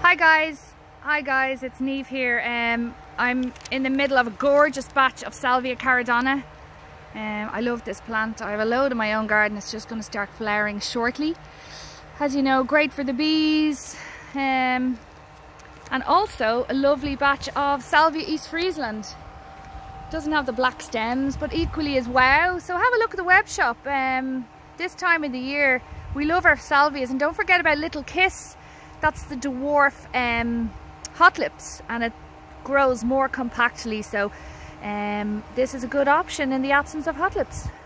Hi guys, it's Niamh here. I'm in the middle of a gorgeous batch of Salvia caradonna. I love this plant. I have a load in my own garden. It's just going to start flowering shortly. As you know, great for the bees. And also a lovely batch of Salvia East Friesland. Doesn't have the black stems, but equally as wow. So have a look at the web shop. This time of the year, we love our salvias, and don't forget about Little Kiss. That's the dwarf hot lips, and it grows more compactly, so this is a good option in the absence of hot lips.